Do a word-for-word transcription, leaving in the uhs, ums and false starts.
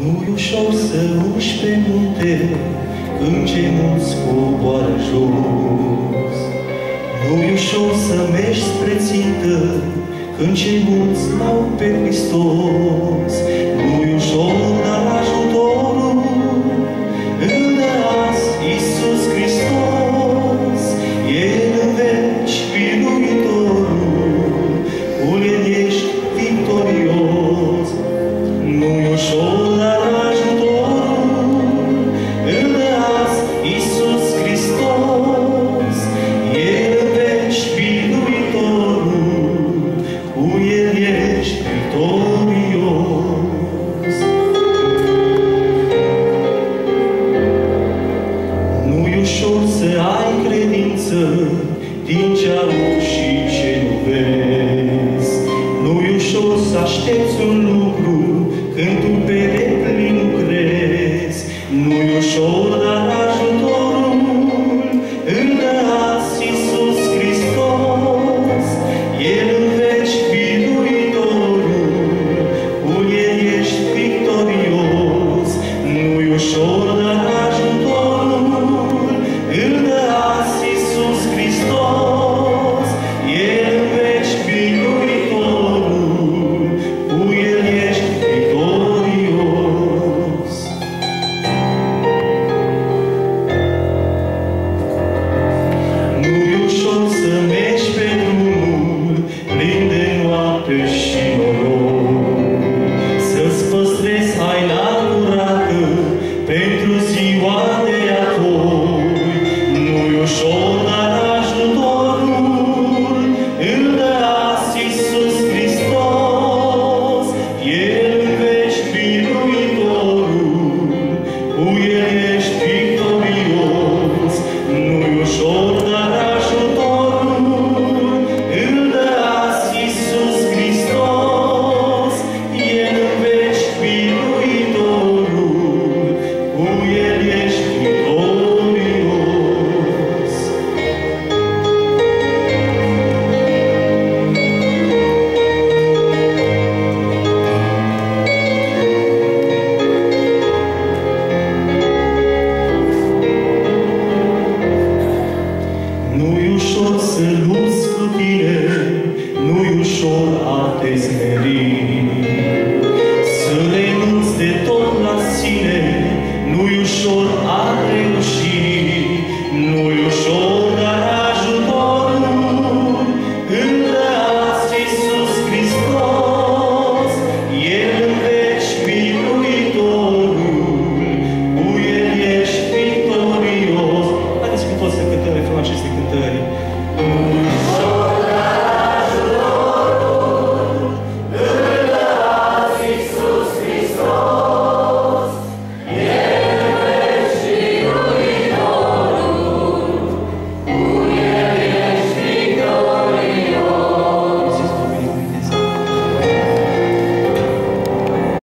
Nu-i ușor să urci pe munte când cei mulți coboară jos. Nu-i ușor să mergi spre țintă când cei mulți n-au pe Hristos. Nu-i ușor, dar ajutorul îl dă azi Iisus Hristos. El în veci biruitorul, cu El ești victorios. Nu-i ușor, dar ajutorul îl dă azi Iisus Hristos. El în veci biruitorul, cu El ești victorios. Nu-i ușor să ai credință din ce auzi și ce nu vezi. Nu-i ușor să aștepți un lucru